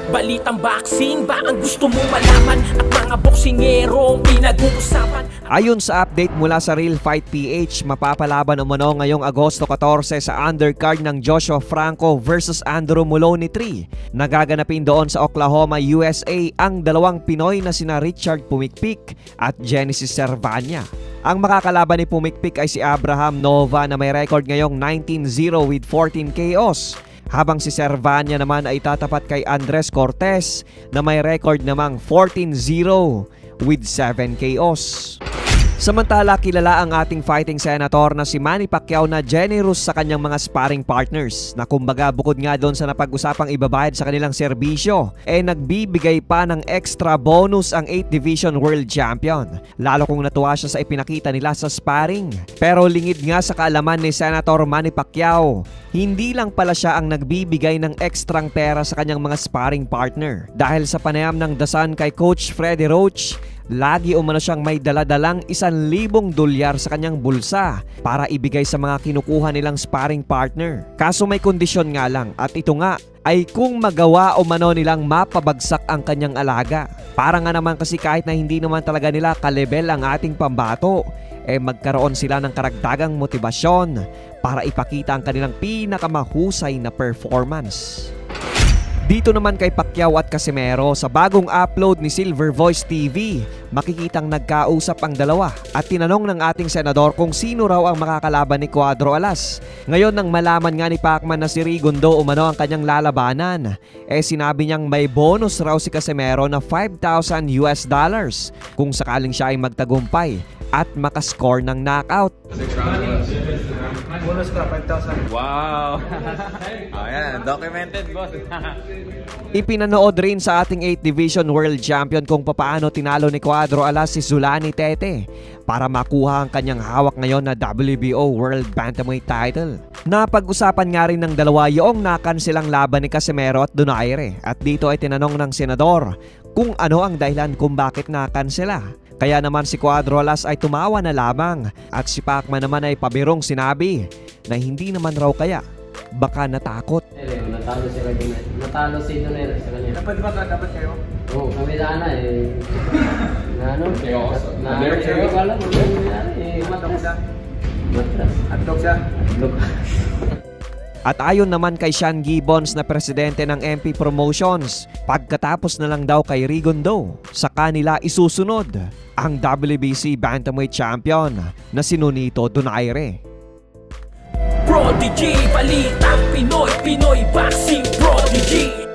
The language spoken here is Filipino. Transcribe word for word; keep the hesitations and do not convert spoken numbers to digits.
Balitang boxing ba ang gusto mo malaman? At mga boksingero ang pinag-uusapan. Ayon sa update mula sa Real Fight P H, mapapalaban umano ngayong Agosto fourteen sa undercard ng Joshua Franco versus Andrew Moloney the third. Nagaganapin doon sa Oklahoma, U S A ang dalawang Pinoy na sina Richard Pumikpik at Genesis Servania. Ang makakalaban ni Pumikpik ay si Abraham Nova na may record ngayong nineteen zero with fourteen K Os. Habang si Servania naman ay tatapat kay Andres Cortez na may record namang fourteen zero with seven K Os. Samantala, kilala ang ating fighting senator na si Manny Pacquiao na generous sa kanyang mga sparring partners na kumbaga bukod nga doon sa napag-usapang ibabayad sa kanilang serbisyo, eh nagbibigay pa ng extra bonus ang eighth Division World Champion. Lalo kung natuwa siya sa ipinakita nila sa sparring. Pero lingid nga sa kaalaman ni Senator Manny Pacquiao, hindi lang pala siya ang nagbibigay ng ekstrang pera sa kanyang mga sparring partner. Dahil sa panayam ng dasan kay Coach Freddie Roach, lagi umano siyang may daladalang isang libong dolyar sa kanyang bulsa para ibigay sa mga kinukuha nilang sparring partner. Kaso may kondisyon nga lang, at ito nga ay kung magawa umano nilang mapabagsak ang kanyang alaga. Para nga naman kasi kahit na hindi naman talaga nila kalebel ang ating pambato, eh magkaroon sila ng karagdagang motibasyon para ipakita ang kanilang pinakamahusay na performance. Dito naman kay Pacquiao at Casimero, sa bagong upload ni Silver Voice T V, makikitang nagkausap ang dalawa at tinanong ng ating senador kung sino raw ang makakalaban ni Cuadro Alas. Ngayon nang malaman nga ni Pacman na si Rigondo umano ang kanyang lalabanan, eh sinabi niyang may bonus raw si Casimero na five thousand US dollars kung sakaling siya ay magtagumpay at makascore ng knockout. Bonus ka, five thousand. Wow! Oh, yan, documented, boss. Ipinanood rin sa ating eighth Division World Champion kung papaano tinalo ni Cuadro Alas si Zulani Tete para makuha ang kanyang hawak ngayon na W B O World Bantamweight title. Napag-usapan nga rin ng dalawa yung nakansilang laban ni Casimero at Donaire, at dito ay tinanong ng senador kung ano ang dahilan kung bakit nakansela. Kaya naman si Cuadro Alas ay tumawa na lamang at si Pacman naman ay pabirong sinabi na hindi naman raw kaya, baka natakot. Eh, natalo si Donaire. Natalo si Donaire sa kanya. Dapat ba ka? Dapat kayo? Oo, kami sana eh. Na ano? Chaos. Na ano? Sabi ko alam mo, eh, Hotdog siya? matras. Hotdog siya? Hotdog. At ayon naman kay Sean Gibbons na presidente ng M P Promotions, pagkatapos na lang daw kay Rigondo, sa kanila isusunod ang W B C Bantamweight Champion na si Nonito Donaire. Prodigy, balitang Pinoy, Pinoy Boxing Prodigy.